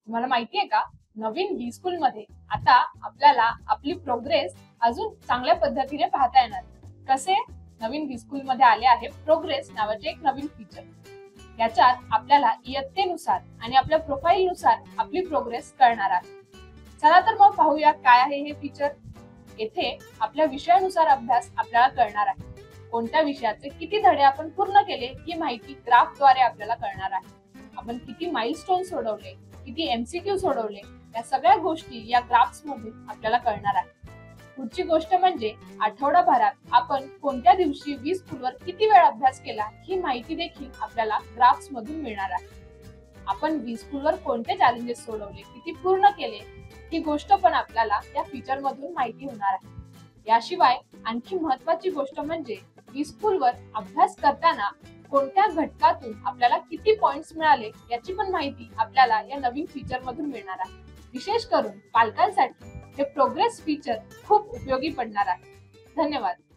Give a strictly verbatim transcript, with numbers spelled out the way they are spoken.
तुम्हाला माहिती आहे का, नवीन बी स्कूल मध्ये आता आपल्याला आपली प्रोग्रेस अजून चांगल्या पद्धतीने पाहता येणार. कसे? नवीन बी स्कूल मध्ये आले आहे प्रोग्रेस नावाचे एक नवीन फीचर. याच्यात आपल्याला इयत्तेनुसार आणि आपल्या प्रोफाईल नुसार आपली प्रोग्रेस कळणार आहे. चला तर मग पाहूया काय आहे हे फीचर. येथे आपल्या विषयानुसार अभ्यास आपल्याला कळणार आहे. कोणत्या विषयाचे किती धडे आपण पूर्ण केले ही माहिती ग्राफद्वारे आपल्याला कळणार आहे. आपण किती माइलस्टोन सोडवले, किती एमसीक्यू सोडवले, या सगळ्या गोष्टी या ग्राफ्स मधून आपल्याला कळणार आहे. पुढची गोष्ट म्हणजे आठवडाभरात आपण कोणत्या दिवशी वी स्कूलवर किती वेळ अभ्यास केला ही माहिती देखील आपल्याला ग्राफ्स मधून मिळणार आहे. आपण वी स्कूलवर कोणते चॅलेंजेस सोडवले, किती पूर्ण केले ही गोष्ट पण आपल्याला या फीचर मधून माहिती होणार आहे. याशिवाय आणखी महत्वाची गोष्ट म्हणजे वी स्कूलवर अभ्यास करताना कोणत्या घटकातून आपल्याला किती पॉइंट्स मिळाले याची पण माहिती आपल्याला या नवीन फीचर मधून मिळणार आहे. विशेष करून पालकांसाठी हे प्रोग्रेस फीचर खूप उपयोगी पडणार आहे. धन्यवाद.